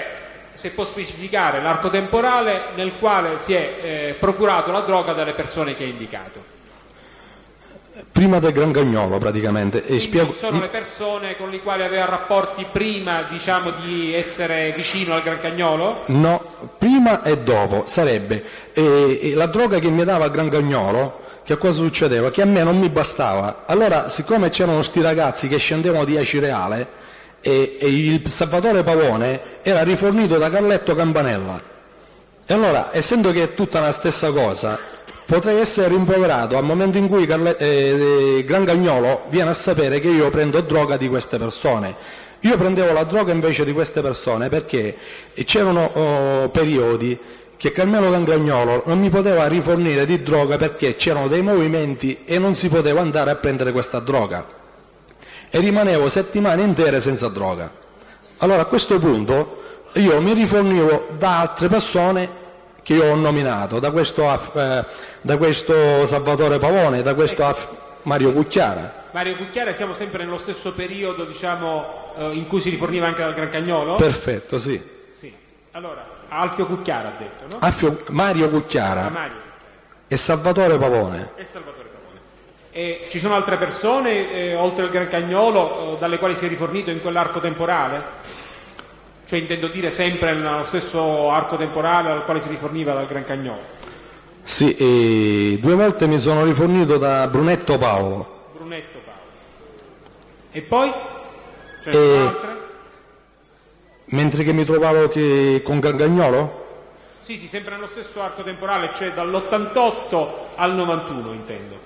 se può specificare l'arco temporale nel quale si è eh, procurato la droga dalle persone che ha indicato. Prima del Grancagnolo praticamente. E spiego... sono le persone con le quali aveva rapporti prima, diciamo, di essere vicino al Grancagnolo? No, prima e dopo sarebbe eh, la droga che mi dava il Grancagnolo. Che cosa succedeva? Che a me non mi bastava. Allora, siccome c'erano sti ragazzi che scendevano di Acireale e, e il Salvatore Pavone era rifornito da Carletto Campanella, e allora, essendo che è tutta la stessa cosa, potrei essere rimproverato al momento in cui Carle- eh, Grancagnolo viene a sapere che io prendo droga di queste persone. Io prendevo la droga invece di queste persone perché c'erano oh, periodi che Carmelo Grancagnolo non mi poteva rifornire di droga perché c'erano dei movimenti e non si poteva andare a prendere questa droga, e rimanevo settimane intere senza droga. Allora a questo punto io mi rifornivo da altre persone che io ho nominato, da questo, eh, da questo Salvatore Pavone, da questo ecco. Mario Cucchiara. Mario Cucchiara, siamo sempre nello stesso periodo, diciamo, eh, in cui si riforniva anche dal Grancagnolo? Perfetto, sì. Sì. Allora, Alfio Cucchiara ha detto, no? Alfio, Mario Cucchiara ah, Mario. e Salvatore Pavone. E Salvatore Pavone. E ci sono altre persone, eh, oltre al Grancagnolo, eh, dalle quali si è rifornito in quell'arco temporale? Cioè intendo dire sempre nello stesso arco temporale dal quale si riforniva dal Grancagnolo? Sì, e due volte mi sono rifornito da Brunetto Paolo. Brunetto Paolo. E poi? Cioè, e... altre? Mentre che mi trovavo che... con Grancagnolo? Sì, sì, sempre nello stesso arco temporale, cioè dall'ottantotto al novantuno, intendo.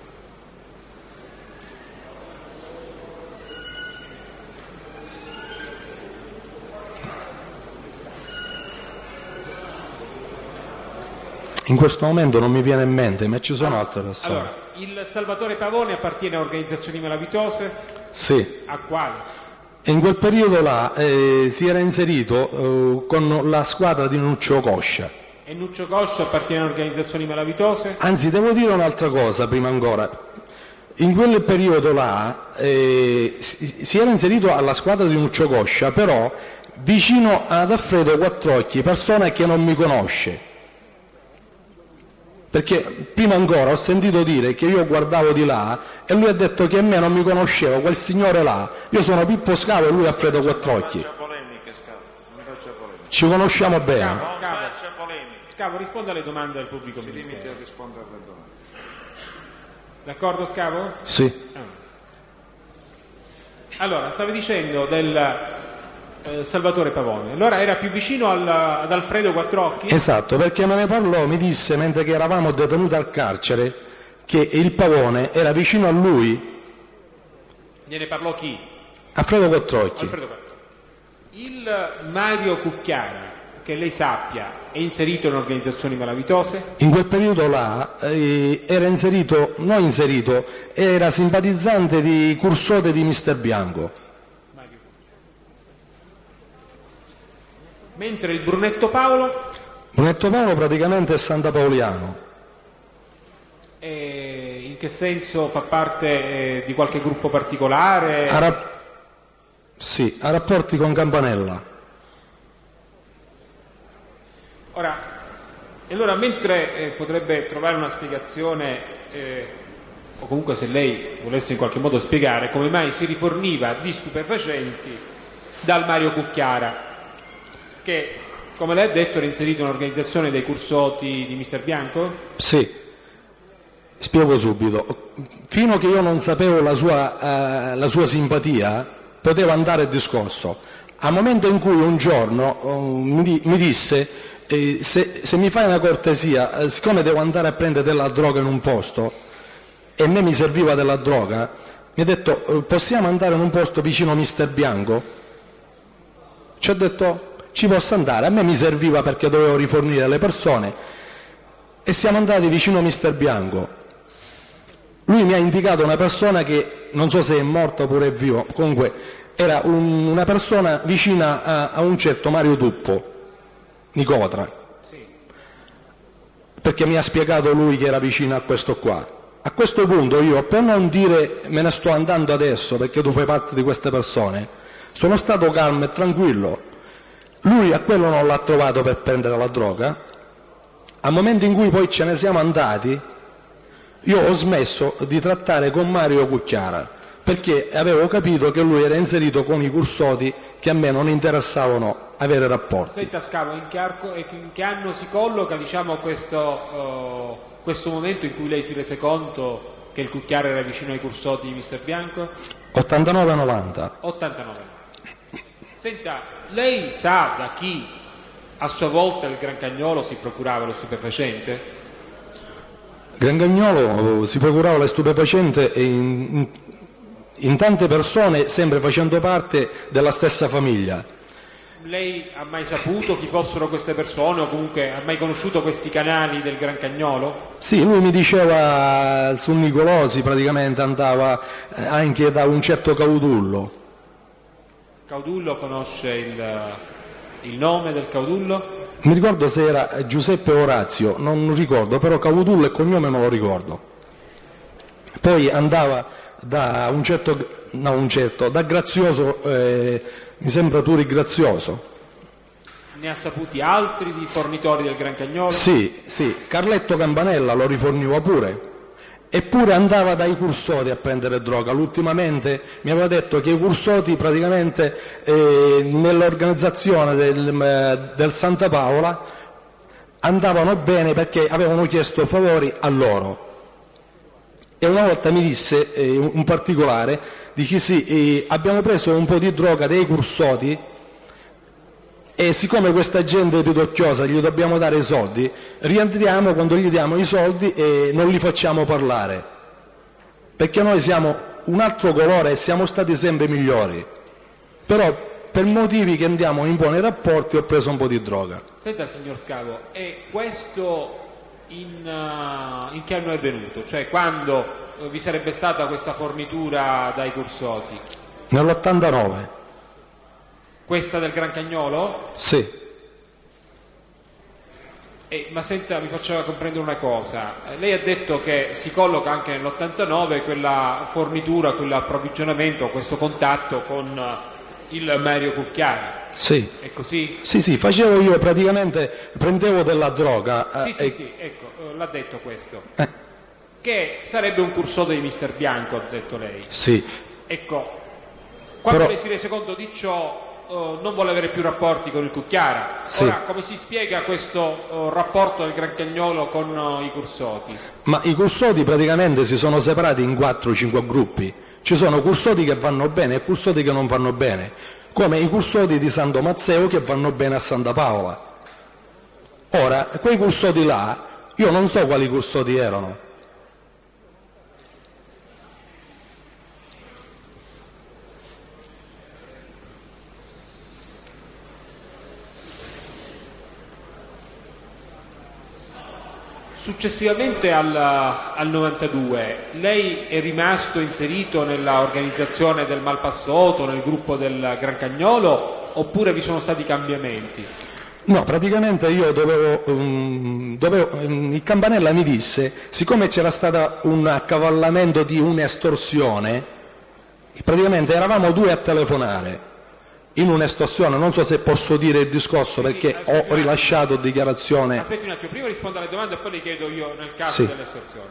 In questo momento non mi viene in mente, ma ci sono altre persone. Allora, il Salvatore Pavone appartiene a organizzazioni malavitose? Sì. A quali? E in quel periodo là eh, si era inserito eh, con la squadra di Nuccio Coscia. E Nuccio Coscia appartiene a organizzazioni malavitose? Anzi, devo dire un'altra cosa prima ancora. In quel periodo là eh, si, si era inserito alla squadra di Nuccio Coscia, però vicino ad Alfredo Quattrocchi, persona che non mi conosce. Perché prima ancora ho sentito dire che io guardavo di là e lui ha detto che a me non mi conosceva, quel signore là. Io sono Pippo Scavo e lui Alfredo Quattrocchi. Ci conosciamo bene. Scavo, Scavo, Scavo, risponda alle domande del pubblico ministero. D'accordo, Scavo? Sì. Ah. Allora, stavi dicendo del eh, Salvatore Pavone, allora era più vicino al, ad Alfredo Quattrocchi? Esatto, perché me ne parlò, mi disse mentre che eravamo detenuti al carcere che il Pavone era vicino a lui. Gliene parlò chi? Alfredo Quattrocchi. Alfredo Quattrocchi. Il Mario Cucchiara, che lei sappia, è inserito in organizzazioni malavitose? In quel periodo là eh, era inserito, non inserito, era simpatizzante di Cursote di Mister Bianco. Mentre il Brunetto Paolo? Brunetto Paolo praticamente è Santa Paoliano. E in che senso fa parte eh, di qualche gruppo particolare? Ha rap- sì, ha rapporti con Campanella. Ora, allora mentre eh, potrebbe trovare una spiegazione, eh, o comunque se lei volesse in qualche modo spiegare come mai si riforniva di stupefacenti dal Mario Cucchiara, che, come lei ha detto, era inserito in un'organizzazione dei Cursotti di Mister Bianco? Sì, spiego subito. Fino a che io non sapevo la sua, uh, la sua simpatia, poteva andare il discorso. Al momento in cui un giorno uh, mi, di- mi disse eh, se, se mi fai una cortesia, eh, siccome devo andare a prendere della droga in un posto e a me mi serviva della droga, mi ha detto eh, possiamo andare in un posto vicino a Mister Bianco? Ci ho detto ci posso andare, a me mi serviva perché dovevo rifornire le persone e siamo andati vicino a Mister Bianco. Lui mi ha indicato una persona che non so se è morta oppure è vivo, comunque era un, una persona vicina a, a un certo Mario Tuppo, Nicotra, Sì. perché mi ha spiegato lui che era vicino a questo qua. A questo punto io, per non dire me ne sto andando adesso perché tu fai parte di queste persone, sono stato calmo e tranquillo. Lui a quello non l'ha trovato per prendere la droga. Al momento in cui poi ce ne siamo andati, io ho smesso di trattare con Mario Cucchiara, perché avevo capito che lui era inserito con i cursoti che a me non interessavano avere rapporti. Senta Scavo, in che, arco, in che anno si colloca, diciamo, questo, uh, questo momento in cui lei si rese conto che il Cucchiara era vicino ai cursoti di mister Bianco? ottantanove novanta. ottantanove. Senta, lei sa da chi a sua volta il Gran Cagnolo si procurava lo stupefacente? Gran Cagnolo si procurava lo stupefacente in, in, in tante persone, sempre facendo parte della stessa famiglia. Lei ha mai saputo chi fossero queste persone, o comunque ha mai conosciuto questi canali del Gran Cagnolo? Sì, lui mi diceva su Nicolosi praticamente andava anche da un certo Caudullo. Caudullo conosce il, il nome del Caudullo? Mi ricordo se era Giuseppe Orazio, non ricordo, però Caudullo e cognome me lo ricordo. Poi andava da un certo, no un certo, da Grazioso, eh, mi sembra Turi Grazioso. Ne ha saputi altri di fornitori del Gran Cagnolo? Sì, sì, Carletto Campanella lo riforniva pure. Eppure andava dai cursoti a prendere droga. L'ultimamente mi aveva detto che i cursoti praticamente eh, nell'organizzazione del, del Santa Paola andavano bene perché avevano chiesto favori a loro. E una volta mi disse eh, un particolare, dice sì, eh, abbiamo preso un po' di droga dei cursoti e siccome questa gente è pidocchiosa gli dobbiamo dare i soldi, rientriamo quando gli diamo i soldi e non li facciamo parlare, perché noi siamo un altro colore e siamo stati sempre migliori, però per motivi che andiamo in buoni rapporti ho preso un po' di droga. Senta signor Scavo, e questo in, uh, in che anno è venuto? Cioè quando uh, vi sarebbe stata questa fornitura dai cursoti? Nell'ottantanove. Questa del Gran Cagnolo? Sì. Eh, ma senta, mi faceva comprendere una cosa. Eh, lei ha detto che si colloca anche nell'ottantanove quella fornitura, quell'approvvigionamento, questo contatto con uh, il Mario Cucchiara. Sì. È così? Sì, sì, facevo io praticamente, prendevo della droga. Sì, eh, sì, e... sì, ecco, uh, l'ha detto questo. Eh. Che sarebbe un cursore di mister Bianco, ha detto lei. Sì. Ecco, quando Però... lei si rese conto di ciò, Uh, non vuole avere più rapporti con il Cucchiara. Sì. Ora, come si spiega questo uh, rapporto del Gran Cagnolo con uh, i cursoti? Ma i cursoti praticamente si sono separati in quattro cinque gruppi. Ci sono cursoti che vanno bene e cursoti che non vanno bene, come i cursoti di San Mazzeo che vanno bene a Santa Paola. Ora, quei cursoti là, io non so quali cursoti erano. Successivamente al, al novantadue lei è rimasto inserito nella organizzazione del Malpassotto, nel gruppo del Gran Cagnolo, oppure vi sono stati cambiamenti? No, praticamente io dovevo, um, dovevo um, il Campanella mi disse, siccome c'era stato un accavallamento di un'estorsione, praticamente eravamo due a telefonare in un'estorsione, non so se posso dire il discorso perché sì, ho rilasciato dichiarazione. Aspetti un attimo, prima rispondo alle domande e poi le chiedo io nel caso sì. delle estorsioni.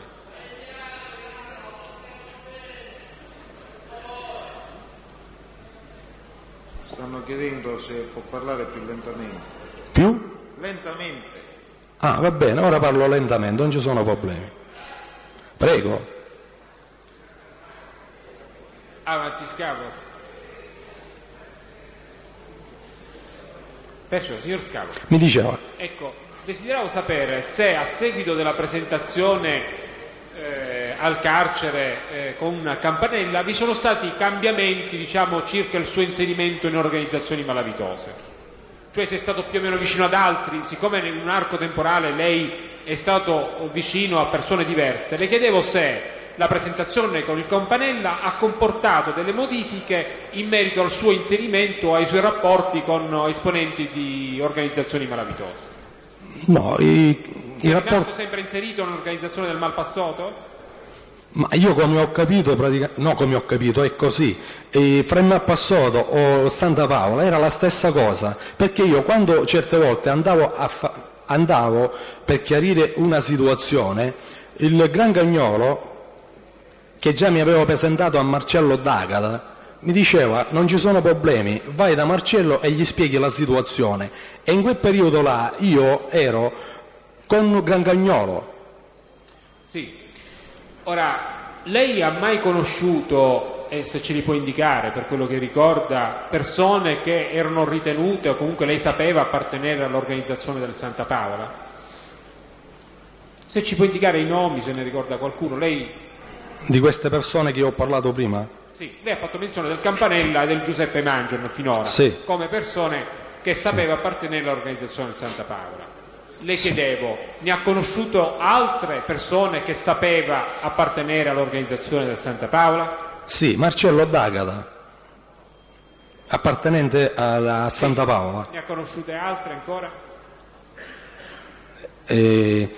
Stanno chiedendo se può parlare più lentamente. Più? Lentamente. Ah, va bene, ora parlo lentamente, non ci sono problemi. Prego. Avanti, Scavo. Perciò, signor Scavo. Mi diceva. Ecco, desideravo sapere se a seguito della presentazione eh, al carcere eh, con Campanella vi sono stati cambiamenti, diciamo, circa il suo inserimento in organizzazioni malavitose. Cioè se è stato più o meno vicino ad altri, siccome in un arco temporale lei è stato vicino a persone diverse, le chiedevo se la presentazione con il Campanella ha comportato delle modifiche in merito al suo inserimento, ai suoi rapporti con esponenti di organizzazioni malavitose. No, i, i è rapporti... rimasto sempre inserito nell'organizzazione del Malpassotto? Ma io come ho capito, pratica... no come ho capito, è così, e Fremma Passoto o Santa Paola era la stessa cosa, perché io quando certe volte andavo, a fa... andavo per chiarire una situazione, il Gran Cagnolo, che già mi avevo presentato a Marcello D'Agata, mi diceva non ci sono problemi, vai da Marcello e gli spieghi la situazione, e in quel periodo là io ero con Gran Cagnolo. Sì. Ora, lei ha mai conosciuto, e se ce li può indicare per quello che ricorda, persone che erano ritenute o comunque lei sapeva appartenere all'organizzazione del Santa Paola? Se ci può indicare i nomi, se ne ricorda qualcuno, lei... Di queste persone che ho parlato prima? Sì, lei ha fatto menzione del Campanella e del Giuseppe Mangion finora, sì, come persone che sapeva sì. appartenere all'organizzazione del Santa Paola. Le chiedevo, ne ha conosciuto altre persone che sapeva appartenere all'organizzazione del Santa Paola? Sì, Marcello D'Agata, appartenente alla Santa sì. Paola. Ne ha conosciute altre ancora? E...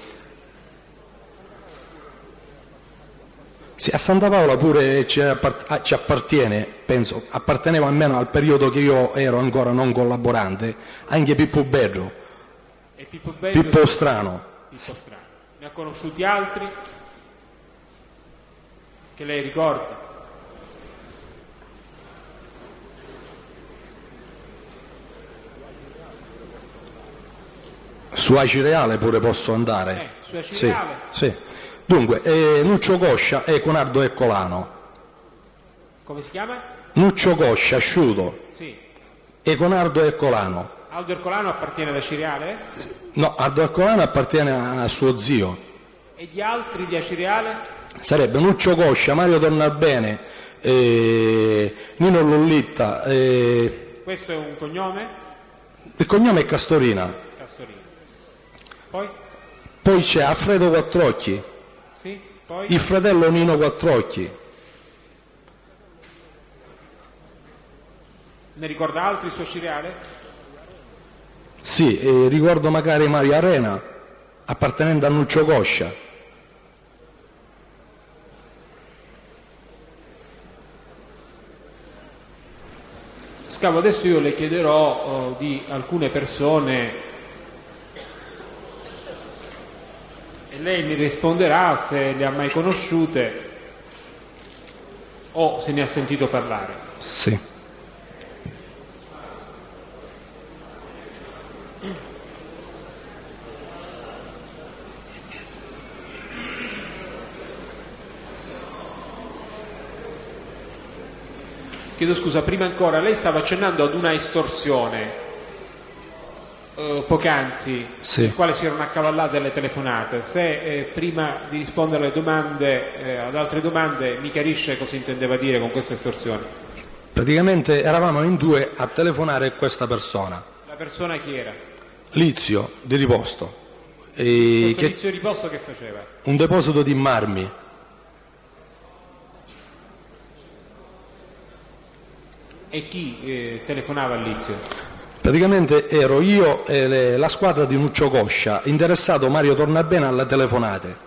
Sì, a Santa Paola pure ci, appart- ci appartiene, penso, apparteneva almeno al periodo che io ero ancora non collaborante, anche Pippo Bello. E Pippo, Bello Pippo Strano. Pippo Strano. Ne ha conosciuti altri che lei ricorda? Su Acireale pure posso andare. Eh, su Acireale? Sì, sì. Dunque, eh, Nuccio Coscia e Conardo Ercolano. Come si chiama? Nuccio Coscia, asciuto. Sì. E Conardo Ercolano. Aldo Ercolano appartiene ad Acireale? No, Aldo Ercolano appartiene a suo zio. E gli altri di Acireale? Sarebbe Nuccio Coscia, Mario Tornabene, eh, Nino Lollitta. Eh... Questo è un cognome? Il cognome è Castorina. Castorina. Poi? Poi c'è Alfredo Quattrocchi. Sì, poi? Il fratello Nino Quattrocchi. Ne ricorda altri su Acireale? Sì, eh, ricordo magari Mario Arena, appartenente a Nuccio Coscia. Scavo, adesso io le chiederò oh, di alcune persone e lei mi risponderà se le ha mai conosciute o se ne ha sentito parlare. Sì. Chiedo scusa, prima ancora, lei stava accennando ad una estorsione eh, poc'anzi, sì. nel quale si erano accavallate le telefonate. Se eh, prima di rispondere alle domande, eh, ad altre domande, mi chiarisce cosa intendeva dire con questa estorsione? Praticamente eravamo in due a telefonare a questa persona. La persona chi era? Lizio di Riposto. E Questo che... Lizio di Riposto che faceva? Un deposito di marmi. E chi eh, telefonava a Lizio? Praticamente ero io e le, la squadra di Nuccio Coscia, interessato Mario Tornabene alle telefonate.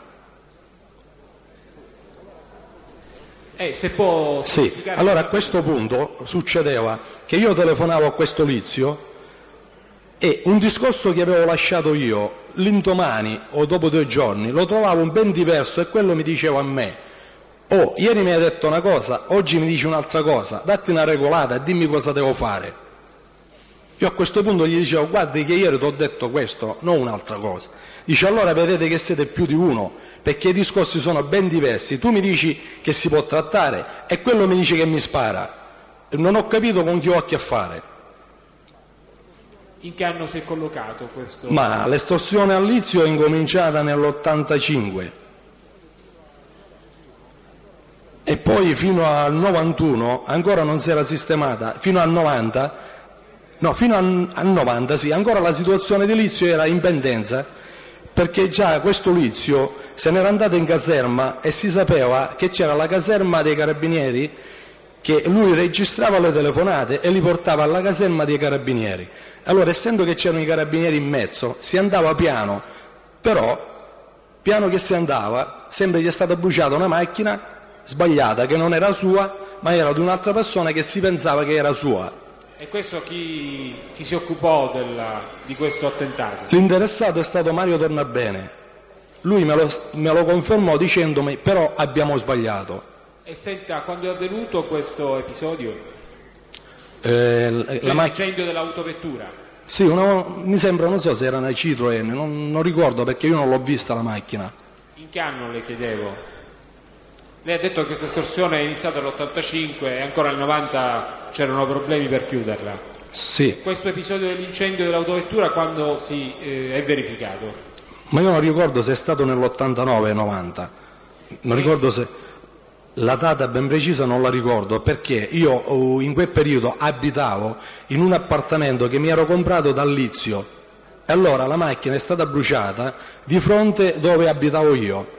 Eh, se può sì, allora a questo punto succedeva che io telefonavo a questo Lizio e un discorso che avevo lasciato io l'indomani o dopo due giorni lo trovavo ben diverso e quello mi diceva a me: oh, ieri mi hai detto una cosa, oggi mi dici un'altra cosa, datti una regolata e dimmi cosa devo fare. Io a questo punto gli dicevo: guardi che ieri ti ho detto questo, non un'altra cosa. Dice: allora vedete che siete più di uno, perché i discorsi sono ben diversi, tu mi dici che si può trattare e quello mi dice che mi spara. Non ho capito con chi ho a che fare. In che anno si è collocato questo? Ma l'estorsione a Lizio è incominciata nell'ottantacinque. E poi fino al novantuno ancora non si era sistemata, fino al novanta, no, fino al, al novanta sì, ancora la situazione di Lizio era in pendenza, perché già questo Lizio se n'era andato in caserma e si sapeva che c'era la caserma dei carabinieri, che lui registrava le telefonate e li portava alla caserma dei carabinieri. Allora, essendo che c'erano i carabinieri in mezzo, si andava piano, però Piano che si andava, sempre gli è stata bruciata una macchina sbagliata, che non era sua, ma era di un'altra persona che si pensava che era sua. E questo chi, chi si occupò della, di questo attentato? L'interessato è stato Mario Tornabene. Lui me lo, me lo confermò dicendomi però abbiamo sbagliato. E senta, quando è avvenuto questo episodio? Eh, Cioè la mac- l'incendio dell'autovettura? Sì, una, mi sembra, non so se era una Citroen, non, non ricordo perché io non l'ho vista la macchina. In che anno le chiedevo? Lei ha detto che questa estorsione è iniziata nell'ottantacinque e ancora nel novanta c'erano problemi per chiuderla. Sì. Questo episodio dell'incendio dell'autovettura quando si eh, è verificato? Ma io non ricordo se è stato nell'ottantanove novanta, non ricordo se... La data ben precisa non la ricordo perché io in quel periodo abitavo in un appartamento che mi ero comprato dal Lizio e allora la macchina è stata bruciata di fronte dove abitavo io.